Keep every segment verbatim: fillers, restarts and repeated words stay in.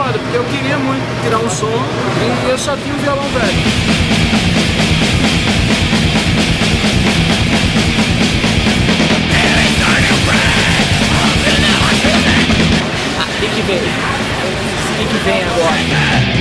foda, porque eu queria muito tirar um som e eu só tinha um violão velho. Ah, o que que vem? O que que vem agora?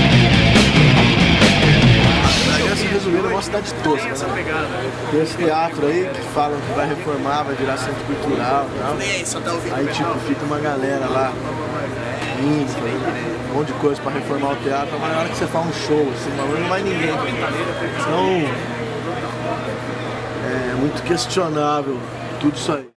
Resumindo, é uma cidade tosca, né? Tem esse teatro aí que falam que vai reformar, vai virar centro cultural e tal. Aí tipo, fica uma galera lá, indo, um monte de coisa pra reformar o teatro, mas na hora que você faz um show, assim, não vai ninguém. Então, é muito questionável tudo isso aí.